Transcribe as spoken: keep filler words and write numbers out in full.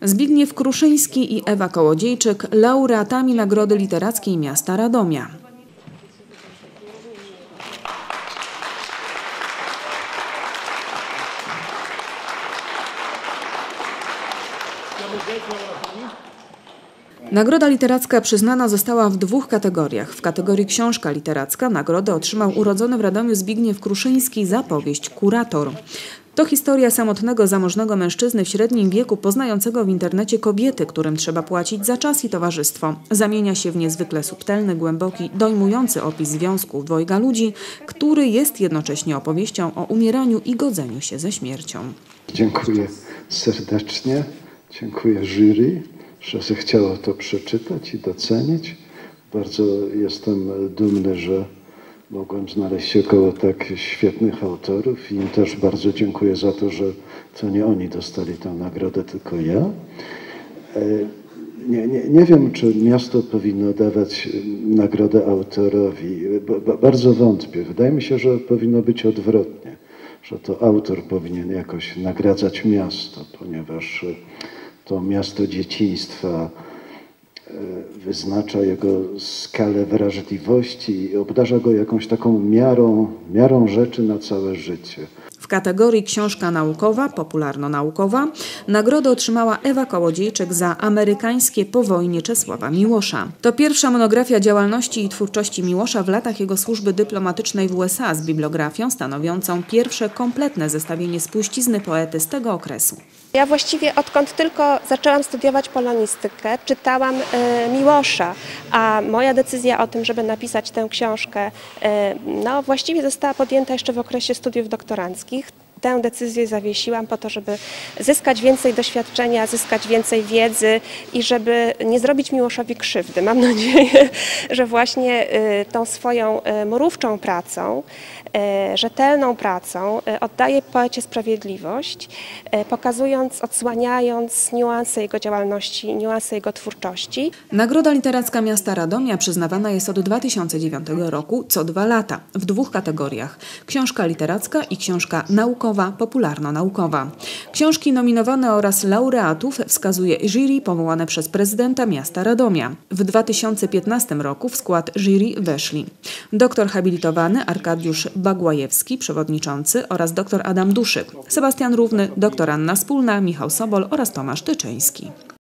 Zbigniew Kruszyński i Ewa Kołodziejczyk laureatami Nagrody Literackiej Miasta Radomia. Nagroda literacka przyznana została w dwóch kategoriach. W kategorii książka literacka nagrodę otrzymał urodzony w Radomiu Zbigniew Kruszyński za powieść Kurator. To historia samotnego, zamożnego mężczyzny w średnim wieku poznającego w internecie kobiety, którym trzeba płacić za czas i towarzystwo. Zamienia się w niezwykle subtelny, głęboki, dojmujący opis związków dwojga ludzi, który jest jednocześnie opowieścią o umieraniu i godzeniu się ze śmiercią. Dziękuję serdecznie, dziękuję jury, że zechciało to przeczytać i docenić. Bardzo jestem dumny, że mogłem znaleźć około tak świetnych autorów i im też bardzo dziękuję za to, że to nie oni dostali tę nagrodę, tylko ja. Nie, nie, nie wiem, czy miasto powinno dawać nagrodę autorowi. Bardzo wątpię. Wydaje mi się, że powinno być odwrotnie, że to autor powinien jakoś nagradzać miasto, ponieważ to miasto dzieciństwa wyznacza jego skalę wrażliwości i obdarza go jakąś taką miarą, miarą rzeczy na całe życie. W kategorii książka naukowa, popularno-naukowa, nagrodę otrzymała Ewa Kołodziejczyk za amerykańskie po wojnie Czesława Miłosza. To pierwsza monografia działalności i twórczości Miłosza w latach jego służby dyplomatycznej w U S A z bibliografią stanowiącą pierwsze kompletne zestawienie spuścizny poety z tego okresu. Ja właściwie odkąd tylko zaczęłam studiować polonistykę, czytałam y, Miłosza, a moja decyzja o tym, żeby napisać tę książkę, y, no właściwie została podjęta jeszcze w okresie studiów doktoranckich. Tę decyzję zawiesiłam po to, żeby zyskać więcej doświadczenia, zyskać więcej wiedzy i żeby nie zrobić Miłoszowi krzywdy. Mam nadzieję, że właśnie tą swoją mrówczą pracą, rzetelną pracą oddaję poecie sprawiedliwość, pokazując, odsłaniając niuanse jego działalności, niuanse jego twórczości. Nagroda Literacka Miasta Radomia przyznawana jest od dwa tysiące dziewiątego roku co dwa lata w dwóch kategoriach: książka literacka i książka naukowa, popularno-naukowa. Książki nominowane oraz laureatów wskazuje jury powołane przez prezydenta miasta Radomia. W dwa tysiące piętnastym roku w skład jury weszli doktor habilitowany Arkadiusz Bagłajewski, przewodniczący, oraz doktor Adam Duszyk, Sebastian Równy, doktor Anna Spólna, Michał Sobol oraz Tomasz Tyczyński.